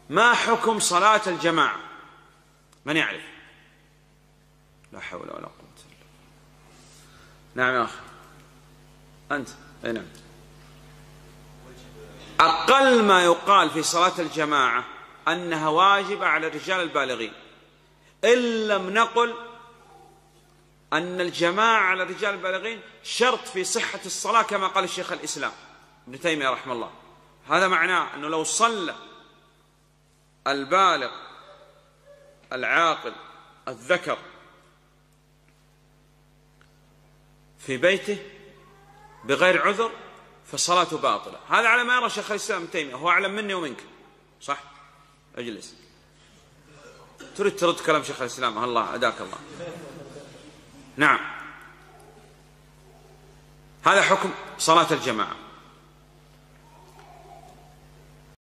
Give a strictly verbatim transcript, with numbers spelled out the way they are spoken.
ما حكم صلاة الجماعة؟ من يعرف؟ لا حول ولا قوة إلا بالله. نعم يا أخي أنت. أي نعم. أقل ما يقال في صلاة الجماعة أنها واجبة على الرجال البالغين، إن لم نقل أن الجماعة على الرجال البالغين شرط في صحة الصلاة كما قال الشيخ الإسلام ابن تيمية رحمه الله. هذا معناه أنه لو صلى البالغ العاقل الذكر في بيته بغير عذر فصلاته باطلة. هذا على ما يرى شيخ الإسلام ابن تيمية، هو أعلم مني ومنك، صح؟ اجلس. تريد ترد كلام شيخ الإسلام؟ الله أداك الله. نعم، هذا حكم صلاة الجماعة.